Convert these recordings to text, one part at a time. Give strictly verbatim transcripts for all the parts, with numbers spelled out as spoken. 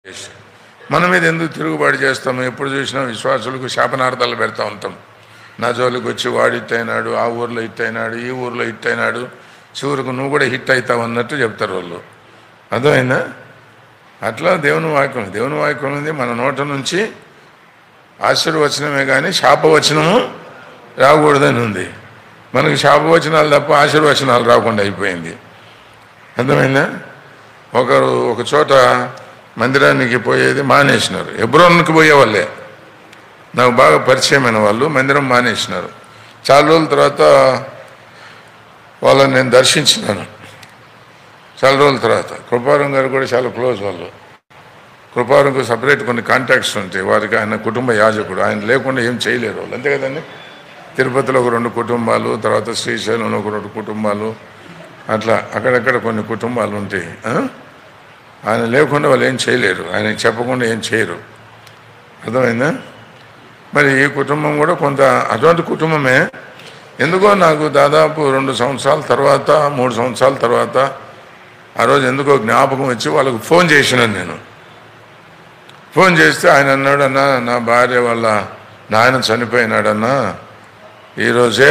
మన మీద ఎందుకు తిరుగుబాటు చేస్తాము? ఎప్పుడు చూసినా విశ్వాసులకు శాపనార్థాలు పెడతా ఉంటాం. నా జోలికి వచ్చి వాడు హిట్ అయినాడు, ఆ ఊర్లో హిట్ అయినాడు, ఈ ఊర్లో హిట్ అయినాడు, చివరికి నువ్వు కూడా హిట్ అవుతావు అన్నట్టు చెప్తారు వాళ్ళు. అర్థమైందా? అట్లా దేవుని వాక్యం దేవుని వాక్యం ఉంది. మన నోట నుంచి ఆశీర్వచనమే కానీ శాపవచనము రాకూడదని ఉంది. మనకి శాపవచనాలు తప్ప ఆశీర్వచనాలు రాకుండా అయిపోయింది. అర్థమైందా? ఒకరు ఒక చోట మందిరానికి పోయేది మానేసినారు. హెబ్రోన్కి పోయేవాళ్ళే, నాకు బాగా పరిచయమైన వాళ్ళు. మందిరం మానేసినారు. చాలా రోజుల తర్వాత వాళ్ళని నేను దర్శించినాను. చాలా రోజుల తర్వాత కృపారం గారు కూడా చాలా క్లోజ్ వాళ్ళు. కృపారంకు సపరేట్ కొన్ని కాంటాక్ట్స్ ఉంటాయి వారికి. ఆయన కుటుంబ యాజకుడు, ఆయన లేకుండా ఏం చేయలేరు వాళ్ళు, అంతే కదండి. తిరుపతిలో ఒక రెండు కుటుంబాలు, తర్వాత శ్రీశైలంలో ఒక రెండు కుటుంబాలు, అట్లా అక్కడక్కడ కొన్ని కుటుంబాలు ఉంటాయి. ఆయన లేకుండా వాళ్ళు ఏం చేయలేరు, ఆయనకి చెప్పకుండా ఏం చేయరు. అర్థమైందా? మరి ఈ కుటుంబం కూడా కొంత అటువంటి కుటుంబమే. ఎందుకో నాకు దాదాపు రెండు సంవత్సరాల తర్వాత మూడు సంవత్సరాల తర్వాత ఆ రోజు ఎందుకో జ్ఞాపకం వచ్చి వాళ్ళకు ఫోన్ చేసినాను నేను. ఫోన్ చేస్తే ఆయన అన్నాడు, అన్న నా భార్య వాళ్ళ నాయన చనిపోయినాడన్నా ఈరోజే,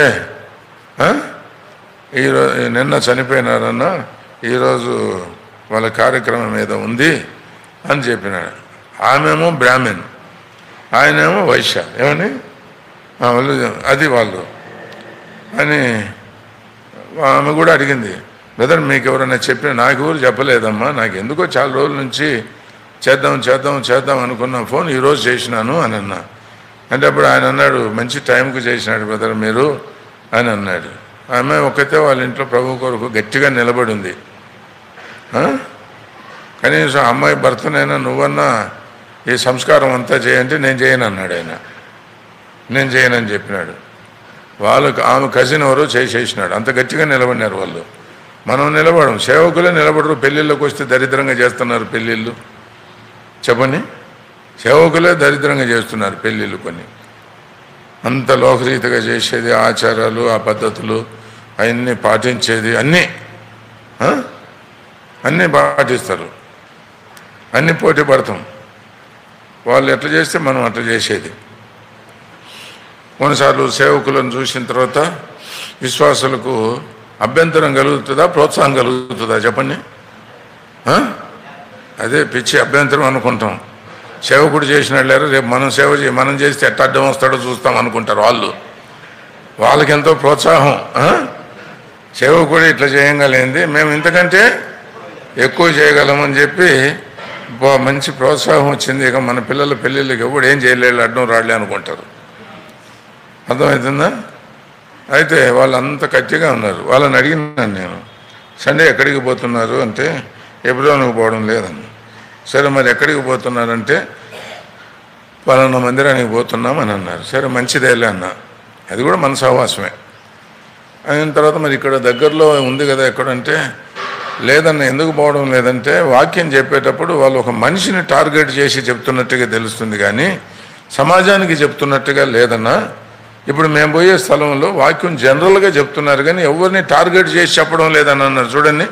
ఈరోజు నిన్న చనిపోయినాడన్నా, ఈరోజు వాళ్ళ కార్యక్రమం ఏదో ఉంది అని చెప్పినాడు. ఆమెమో బ్రాహ్మణ్, ఆయనేమో వైశ్య. ఏమని వాళ్ళు అది వాళ్ళు అని ఆమె కూడా అడిగింది, బ్రదర్ మీకు ఎవరైనా చెప్పిన? నాకు ఎవరు చెప్పలేదమ్మా, నాకు ఎందుకో చాలా రోజుల నుంచి చేద్దాం చేద్దాం చేద్దాం అనుకున్న ఫోన్ ఈరోజు చేసినాను అని అన్నా. అంటే అప్పుడు ఆయన అన్నాడు, మంచి టైంకు చేసినాడు బ్రదర్ మీరు అని అన్నాడు. ఆమె ఒక్కతే వాళ్ళ ఇంట్లో ప్రభు కొరకు గట్టిగా నిలబడి ఉంది. కనీసం అమ్మాయి భర్తనైనా నువ్వన్నా ఈ సంస్కారం అంతా చేయంటే నేను చేయను అన్నాడు ఆయన. నేను చేయనని చెప్పినాడు. వాళ్ళకు ఆమె కజిన్ ఎవరో చేసేసినాడు. అంత గట్టిగా నిలబడినారు వాళ్ళు. మనం నిలబడం, సేవకులే నిలబడరు. పెళ్ళిళ్ళకి వస్తే దరిద్రంగా చేస్తున్నారు పెళ్ళిళ్ళు. చెప్పండి, సేవకులే దరిద్రంగా చేస్తున్నారు పెళ్ళిళ్ళు. కొన్ని అంత లోకరీతిగా చేసేది, ఆచారాలు ఆ పద్ధతులు అవన్నీ పాటించేది అన్నీ అన్నీ పాటిస్తారు, అన్నీ పోటీ పడతాం. వాళ్ళు ఎట్లా చేస్తే మనం అట్లా చేసేది. కొన్నిసార్లు సేవకులను చూసిన తర్వాత విశ్వాసులకు అభ్యంతరం కలుగుతుందా, ప్రోత్సాహం కలుగుతుందా? చెప్పండి. అదే పిచ్చి అభ్యంతరం అనుకుంటాం. సేవకుడు చేసినట్లేరు, రేపు మనం సేవ చే మనం చేస్తే ఎట్ట అడ్డం వస్తాడో చూస్తాం అనుకుంటారు వాళ్ళు. వాళ్ళకి ఎంతో ప్రోత్సాహం. సేవకుడు ఇట్లా చేయగలిగింది, మేము ఇంతకంటే ఎక్కువ చేయగలమని చెప్పి మంచి ప్రోత్సాహం వచ్చింది. ఇక మన పిల్లల పెళ్ళిళ్ళకి ఎవడు ఏం చేయలేడు, అడ్డం రాడలే అనుకుంటారు. అర్థమవుతుందా? అయితే వాళ్ళు అంత గట్టిగా ఉన్నారు. వాళ్ళని అడిగినాను నేను, సండే ఎక్కడికి పోతున్నారు అంటే హెబ్రోనుకు పోవడం లేదన్న. సరే మరి ఎక్కడికి పోతున్నారంటే పలానా మందిరానికి పోతున్నాం అని అన్నారు. సరే మంచిదేలే అన్న, అది కూడా మన సహవాసమే. అయిన తర్వాత మరి ఇక్కడ దగ్గరలో ఉంది కదా ఎక్కడంటే, లేదన్న. ఎందుకు పోవడం లేదంటే వాక్యం చెప్పేటప్పుడు వాళ్ళు ఒక మనిషిని టార్గెట్ చేసి చెప్తున్నట్టుగా తెలుస్తుంది కానీ సమాజానికి చెప్తున్నట్టుగా లేదన్నా. ఇప్పుడు మేము పోయే స్థలంలో వాక్యం జనరల్గా చెప్తున్నారు కానీ ఎవరిని టార్గెట్ చేసి చెప్పడం లేదని అన్నారు. చూడండి,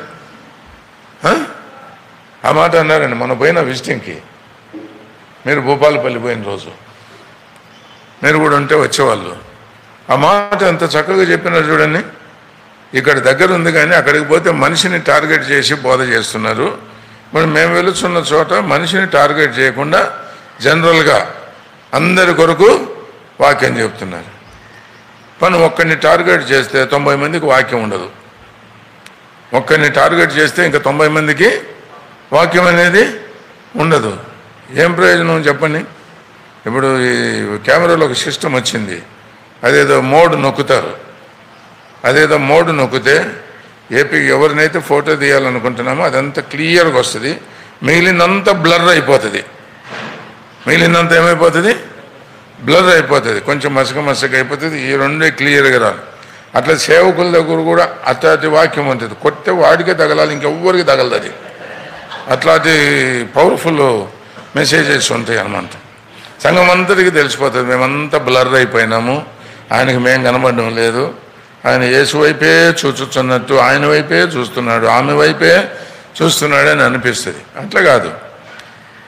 ఆ మాట అన్నారండి మన పోయిన విజిటింగ్కి. మీరు భూపాలపల్లి పోయిన రోజు మీరు కూడా ఉంటే వచ్చేవాళ్ళు. ఆ మాట ఎంత చక్కగా చెప్పినారు చూడండి. ఇక్కడ దగ్గర ఉంది కానీ అక్కడికి పోతే మనిషిని టార్గెట్ చేసి బోధ చేస్తున్నారు. మరి మేము వెళుతున్న చోట మనిషిని టార్గెట్ చేయకుండా జనరల్గా అందరి కొరకు వాక్యం చెప్తున్నారు. మనం ఒక్కడిని టార్గెట్ చేస్తే తొంభై మందికి వాక్యం ఉండదు. ఒక్కడిని టార్గెట్ చేస్తే ఇంకా తొంభై మందికి వాక్యం అనేది ఉండదు. ఏం ప్రయోజనం చెప్పండి? ఇప్పుడు ఈ కెమెరాలో ఒక సిస్టమ్ వచ్చింది, అదేదో మోడ్ నొక్కుతారు. అదేదో మోడ్ నొక్కితే ఏపీ ఎవరినైతే ఫోటో తీయాలనుకుంటున్నామో అదంతా క్లియర్గా వస్తుంది, మిగిలినంతా బ్లర్ అయిపోతుంది. మిగిలినంతా ఏమైపోతుంది? బ్లర్ అయిపోతుంది, కొంచెం మసక మసక అయిపోతుంది. ఈ రెండే క్లియర్గా రాదు. అట్లా సేవకుల దగ్గర కూడా అట్లాంటి వాక్యం ఉంటుంది. కొట్టే వాడికే తగలాలి, ఇంకెవ్వరికి తగలదు. అది అట్లాంటి పవర్ఫుల్ మెసేజెస్ ఉంటాయి అన్నమాట. సంఘం అంతటికి తెలిసిపోతుంది మేమంతా బ్లర్ అయిపోయినాము, ఆయనకి మేము కనబడడం లేదు, ఆయన యేసు వైపే చూచుతున్నట్టు ఆయన వైపే చూస్తున్నాడు, ఆమె వైపే చూస్తున్నాడని అనిపిస్తుంది. అట్లా కాదు.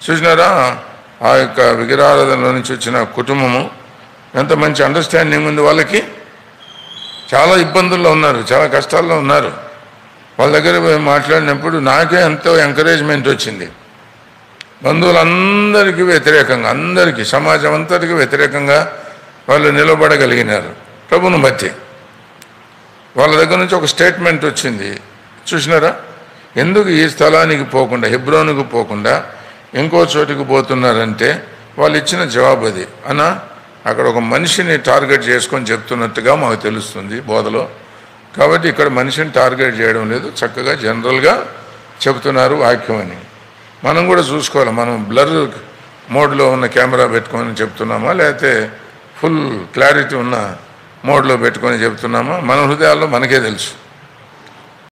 చూసినారా ఆ యొక్క విగ్రహారాధనలో నుంచి వచ్చిన కుటుంబము ఎంత మంచి అండర్స్టాండింగ్ ఉంది వాళ్ళకి. చాలా ఇబ్బందుల్లో ఉన్నారు, చాలా కష్టాల్లో ఉన్నారు. వాళ్ళ దగ్గర మాట్లాడినప్పుడు నాకే ఎంతో ఎంకరేజ్మెంట్ వచ్చింది. బంధువులందరికీ వ్యతిరేకంగా, అందరికీ, సమాజం అంతటికీ వ్యతిరేకంగా వాళ్ళు నిలబడగలిగినారు ప్రభువును బట్టి. వాళ్ళ దగ్గర నుంచి ఒక స్టేట్మెంట్ వచ్చింది, చూసినారా? ఎందుకు ఈ స్థలానికి పోకుండా, హెబ్రోనుకు పోకుండా ఇంకో చోటికి పోతున్నారంటే వాళ్ళు ఇచ్చిన జవాబు అది. అన్నా, అక్కడ ఒక మనిషిని టార్గెట్ చేసుకొని చెప్తున్నట్టుగా మాకు తెలుస్తుంది బోధలో. కాబట్టి ఇక్కడ మనిషిని టార్గెట్ చేయడం లేదు, చక్కగా జనరల్గా చెబుతున్నారు వాక్యం అని. మనం కూడా చూసుకోవాలి, మనం బ్లర్ మోడ్లో ఉన్న కెమెరా పెట్టుకొని చెప్తున్నామా, లేకపోతే ఫుల్ క్లారిటీ ఉన్న మోడ్లో పెట్టుకొని చెప్తున్నామా? మన హృదయాల్లో మనకే తెలుసు.